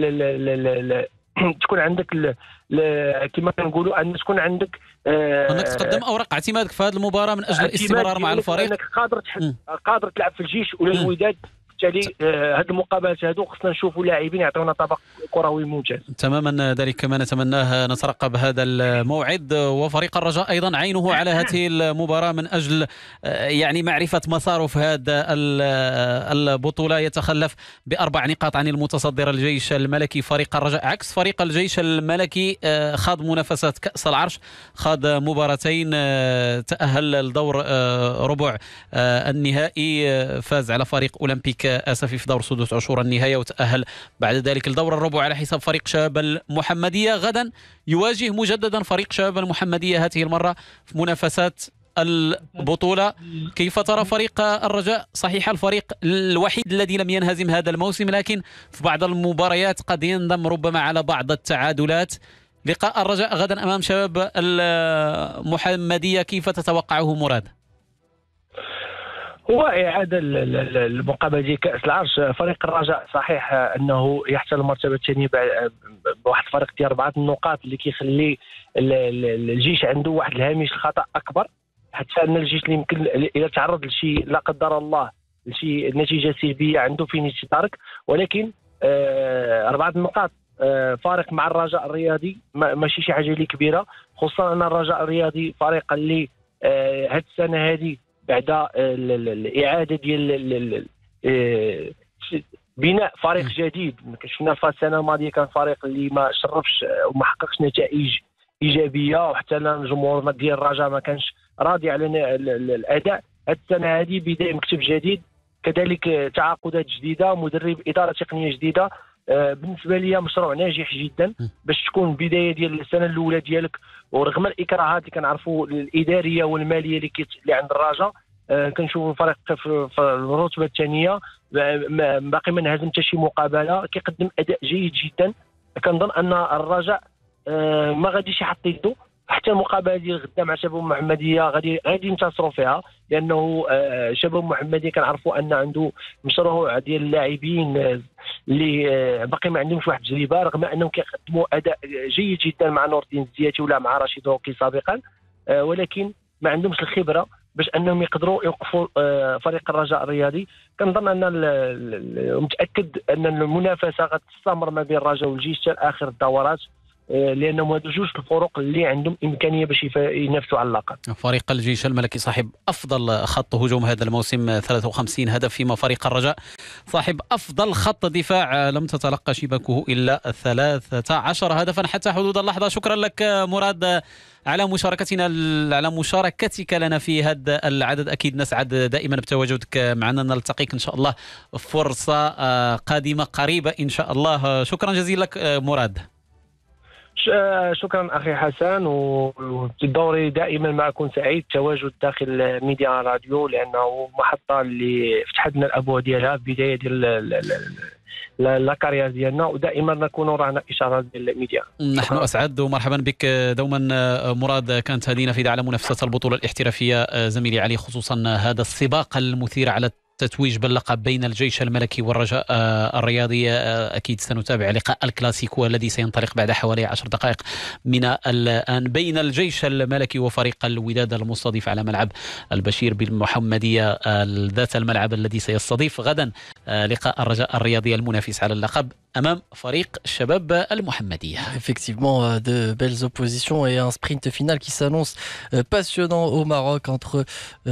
تكون عندك كما كنقولوا ان تكون عندك آه انك تقدم اوراق اعتمادك في هذه المباراه من اجل الاستمرار مع الفريق، انك قادر قادر تلعب في الجيش ولا الوداد. بالتالي آه هذه المقابلات هذو خصنا نشوفوا لاعبين يعطيونا طبق كروي ممتاز. تماما ذلك ما نتمناه، نترقب هذا الموعد. وفريق الرجاء ايضا عينه على هذه المباراه من اجل آه يعني معرفه مساره في هذا البطوله. يتخلف باربع نقاط عن المتصدر الجيش الملكي فريق الرجاء، عكس فريق الجيش الملكي آه خاض منافسات كاس العرش، خاض مباراتين، آه تاهل لدور آه ربع آه النهائي، آه فاز على فريق اولمبيك اسفي في دور سدس عشور النهايه، وتأهل بعد ذلك لدور الربع على حساب فريق شباب المحمدية. غدا يواجه مجددا فريق شباب المحمدية، هذه المرة في منافسات البطولة. كيف ترى فريق الرجاء؟ صحيح الفريق الوحيد الذي لم ينهزم هذا الموسم، لكن في بعض المباريات قد يندم ربما على بعض التعادلات. لقاء الرجاء غدا أمام شباب المحمدية كيف تتوقعه مراد؟ هو إعادة المقابلة ديال كأس العرش. فريق الرجاء صحيح أنه يحتل المرتبة الثانية بواحد الفرق ديال أربعة النقاط، اللي كيخلي الجيش عنده واحد الهامش الخطأ أكبر، حتى أن الجيش اللي يمكن إذا تعرض لشي لا قدر الله لشي نتيجة سلبية عنده فين يتدارك. ولكن أربعة النقاط فارق مع الرجاء الرياضي ماشي شي حاجة اللي كبيرة، خصوصا أن الرجاء الرياضي فريق اللي هاد السنة هذه بعد الإعادة ديال بناء فريق جديد. شفنا في السنة الماضية كان فريق اللي ما شرفش وما حققش نتائج إيجابية، وحتى الجمهور ديال الرجاء ما كانش راضي على الأداء. هذه السنه هذه بدايه مكتب جديد، كذلك تعاقدات جديده، مدرب، اداره تقنيه جديده. بالنسبه لي مشروع ناجح جدا باش تكون بدايه ديال السنه الاولى ديالك، ورغم الاكراهات اللي كنعرفوا الاداريه والماليه اللي كيت اللي عند الرجاء، كنشوفوا الفريق في الرتبه الثانيه باقي ما انهزم حتى شي مقابله، كيقدم اداء جيد جدا. كنظن ان الرجاء ما غاديش يحط يدو، حتى المقابله ديال غدا مع شباب المحمديه غادي غادي ينتصروا فيها، لانه شباب المحمديه كنعرفوا ان عنده مشروع ديال اللاعبين اللي باقي ما عندهمش واحد التجربه، رغم انهم كيقدموا اداء جيد جدا مع نور الدين الزياتي ولا مع رشيد روكي سابقا، ولكن ما عندهمش الخبره باش انهم يقدروا يوقفوا فريق الرجاء الرياضي. كنظن ان متاكد ان المنافسه غتستمر ما بين الرجاء والجيش حتى اخر الدورات، لانهم هادو جوج الفرق اللي عندهم امكانيه باش ينافسوا على اللقب. فريق الجيش الملكي صاحب افضل خط هجوم هذا الموسم ثلاثة وخمسين هدف، فيما فريق الرجاء صاحب افضل خط دفاع لم تتلقى شباكه الا ثلاثة عشر هدفا حتى حدود اللحظه. شكرا لك مراد على مشاركتنا على مشاركتك لنا في هذا العدد. اكيد نسعد دائما بتواجدك معنا، نلتقيك ان شاء الله فرصه قادمه قريبه ان شاء الله. شكرا جزيلا لك مراد. شكرا اخي حسن، ودوري دائما ما اكون سعيد تواجد داخل ميديا راديو، لانه محطه اللي فتحت لنا الابواب ديالها في بدايه ديال لاكارير ديالنا، ودائما نكون رانا اشارات ديال الميديا. نحن اسعد ومرحبا بك دوما مراد. كانت هذه نافذه على منافسه البطوله الاحترافيه زميلي علي، خصوصا هذا السباق المثير على التتويج باللقب بين الجيش الملكي والرجاء الرياضي. أكيد سنتابع لقاء الكلاسيكو الذي سينطلق بعد حوالي عشر دقائق من الآن بين الجيش الملكي وفريق الوداد المستضيف على ملعب البشير بالمحمدية ذات الملعب الذي سيستضيف غدا لقاء الرجاء الرياضي المنافس على اللقب أمام فريق الشباب المحمدية. Effectivement, de belles oppositions et un sprint final qui s'annonce passionnant au Maroc entre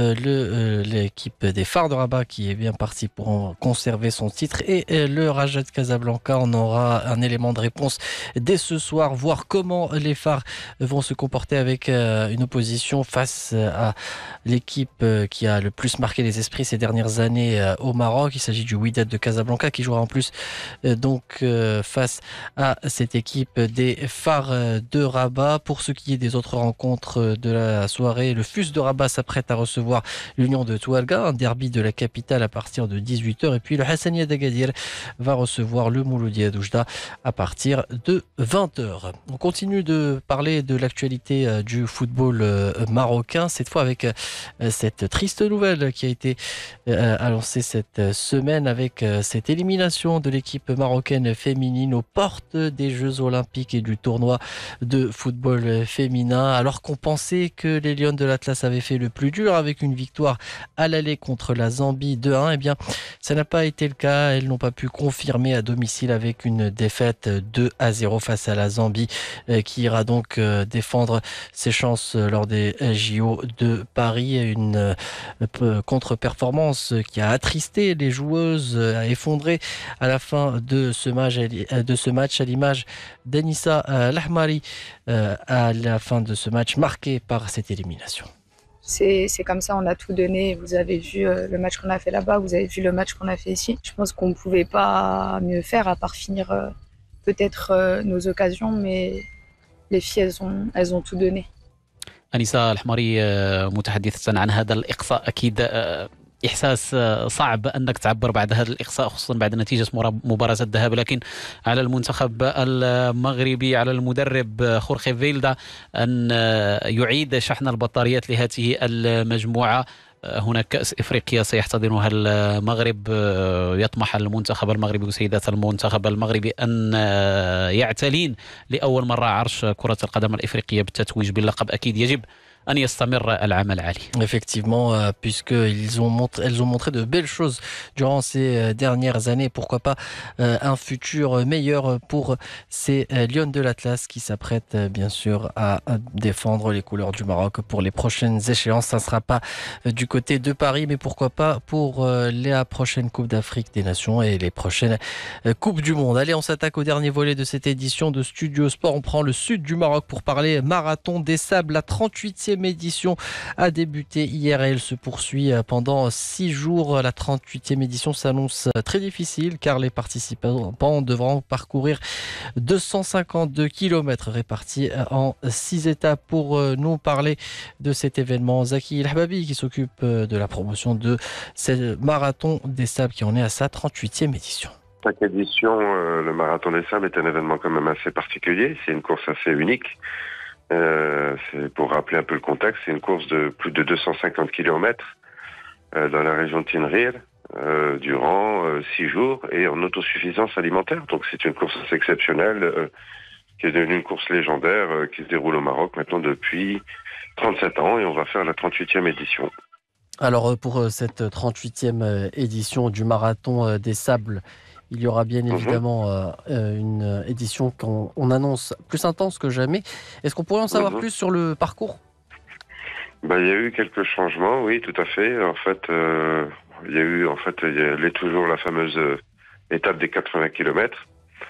le, l'équipe des Phares de Rabat qui est bien parti pour conserver son titre et le Raja de Casablanca. On aura un élément de réponse dès ce soir, voir comment les Phares vont se comporter avec une opposition face à l'équipe qui a le plus marqué les esprits ces dernières années au Maroc. Il s'agit du Wydad de Casablanca qui jouera en plus donc face à cette équipe des Phares de Rabat. Pour ce qui est des autres rencontres de la soirée, le F U S de Rabat s'apprête à recevoir l'Union de Toualga, un derby de la capitale à partir de dix-huit heures, et puis le Hassania d'Agadir va recevoir le Mouloudia d'Oujda à partir de vingt heures. On continue de parler de l'actualité du football marocain, cette fois avec cette triste nouvelle qui a été annoncée cette semaine avec cette élimination de l'équipe marocaine féminine aux portes des Jeux Olympiques et du tournoi de football féminin. Alors qu'on pensait que les Lions de l'Atlas avaient fait le plus dur avec une victoire à l'aller contre la Zambie deux à un, eh bien ça n'a pas été le cas. Elles n'ont pas pu confirmer à domicile avec une défaite deux à zéro face à la Zambie qui ira donc défendre ses chances lors des J O de Paris. Une contre-performance qui a attristé les joueuses, a effondré à la fin de ce match, de ce match à l'image d'Anissa Lahmari à la fin de ce match marqué par cette élimination. C'est, c'est comme ça, on a tout donné. Vous avez vu le match qu'on a fait là-bas, vous avez vu le match qu'on a fait ici. Je pense qu'on ne pouvait pas mieux faire à part finir peut-être nos occasions, mais les filles, elles ont, elles ont tout donné. أنيسة الحمري متحدثة عن هذا الإقصاء، أكيد إحساس صعب أنك تعبر بعد هذا الإقصاء خصوصا بعد نتيجة مباراة الذهاب، لكن على المنتخب المغربي على المدرب خورخي فيلدا أن يعيد شحن البطاريات لهذه المجموعة. هناك كأس إفريقيا سيحتضنها المغرب، يطمح المنتخب المغربي وسيدات المنتخب المغربي أن يعتلين لأول مرة عرش كرة القدم الإفريقية بالتتويج باللقب. أكيد يجب أن يستمر العمل عليه. Effectivement, euh, puisqu'ils ont montré, elles ont montré de belles choses durant ces dernières années. Pourquoi pas euh, un futur meilleur pour ces euh, Lions de l'Atlas qui s'apprêtent euh, bien sûr à, à défendre les couleurs du Maroc pour les prochaines échéances. Ça ne sera pas euh, du côté de Paris, mais pourquoi pas pour euh, la prochaine Coupe d'Afrique des Nations et les prochaines euh, Coupes du Monde. Allez, on s'attaque au dernier volet de cette édition de Studio Sport. On prend le sud du Maroc pour parler marathon des sables, la trente-huitième trente-huitième édition a débuté hier et elle se poursuit pendant six jours. La trente-huitième édition s'annonce très difficile car les participants devront parcourir deux cent cinquante-deux kilomètres répartis en six étapes. Pour nous parler de cet événement, Zaki El Hababi qui s'occupe de la promotion de ce marathon des sables qui en est à sa trente-huitième édition. Chaque édition, euh, le marathon des sables est un événement quand même assez particulier. C'est une course assez unique. Euh, c'est, pour rappeler un peu le contexte, c'est une course de plus de deux cent cinquante kilomètres euh, dans la région de Tinrir euh, durant euh, six jours et en autosuffisance alimentaire. Donc c'est une course assez exceptionnelle euh, qui est devenue une course légendaire euh, qui se déroule au Maroc maintenant depuis trente-sept ans et on va faire la trente-huitième édition. Alors pour cette trente-huitième édition du marathon des sables, il y aura bien évidemment euh, une édition qu'on on annonce plus intense que jamais. Est-ce qu'on pourrait en savoir mmh. plus sur le parcours ? Ben, il y a eu quelques changements, oui, tout à fait. En fait, euh, il y a eu, en fait, il y a toujours la fameuse euh, étape des quatre-vingts kilomètres.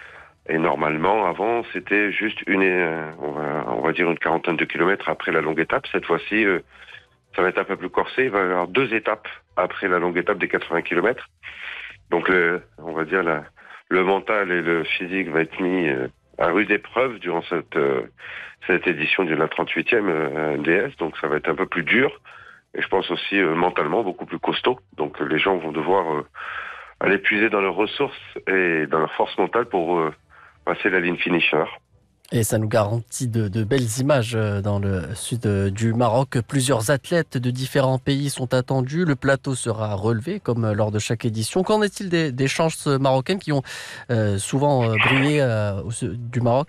Et normalement, avant, c'était juste une, euh, on va, on va dire une quarantaine de kilomètres après la longue étape. Cette fois-ci, euh, ça va être un peu plus corsé. Il va y avoir deux étapes après la longue étape des quatre-vingts kilomètres. Donc, le, on va dire, la, le mental et le physique va être mis euh, à rude épreuve durant cette, euh, cette édition de la trente-huitième euh, D S. Donc, ça va être un peu plus dur. Et je pense aussi euh, mentalement beaucoup plus costaud. Donc, euh, les gens vont devoir euh, aller puiser dans leurs ressources et dans leur force mentale pour euh, passer la ligne finisher. Et ça nous garantit de, de belles images dans le sud du Maroc. Plusieurs athlètes de différents pays sont attendus. Le plateau sera relevé comme lors de chaque édition. Qu'en est-il des, des chances marocaines qui ont euh, souvent euh, brillé euh, au sud du Maroc ?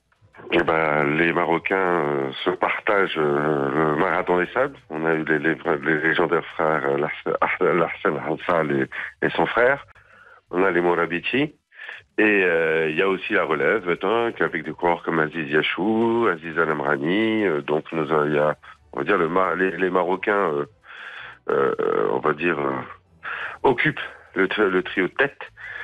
Eh ben, les Marocains euh, se partagent euh, le marathon des sables. On a eu les, les, les légendaires frères Larsen Hansal et, et son frère. On a les Morabiti. Et il euh, y a aussi la relève, hein, avec des coureurs comme Aziz Yachou, Aziz Al-Amrani. Euh, donc, il y a, on va dire, le, les, les Marocains, euh, euh, on va dire, euh, occupent le, le trio de tête.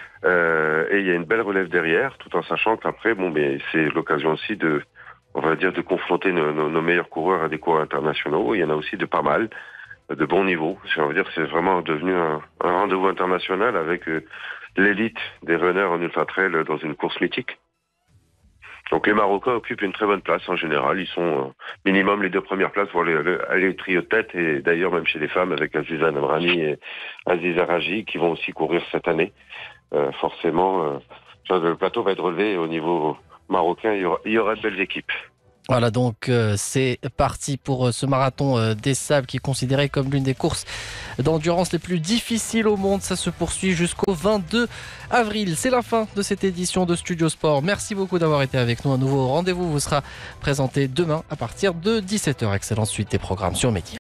Euh, et il y a une belle relève derrière, tout en sachant qu'après, bon, mais c'est l'occasion aussi de, on va dire, de confronter nos, nos, nos meilleurs coureurs à des coureurs internationaux. Il y en a aussi de pas mal, de bon niveau. Je veux dire, c'est vraiment devenu un, un rendez-vous international avec euh, l'élite des runners en ultra-trail dans une course mythique. Donc les Marocains occupent une très bonne place en général. Ils sont euh, minimum les deux premières places pour les, les, les trios de tête et d'ailleurs même chez les femmes avec Aziza Namrani et Aziza Raji qui vont aussi courir cette année. Euh, forcément, euh, le plateau va être relevé au niveau marocain. Il y aura, il y aura de belles équipes. Voilà, donc euh, c'est parti pour euh, ce marathon euh, des sables qui est considéré comme l'une des courses d'endurance les plus difficiles au monde. Ça se poursuit jusqu'au vingt-deux avril. C'est la fin de cette édition de Studio Sport. Merci beaucoup d'avoir été avec nous. Un nouveau rendez-vous vous sera présenté demain à partir de dix-sept heures. Excellente suite des programmes sur Média.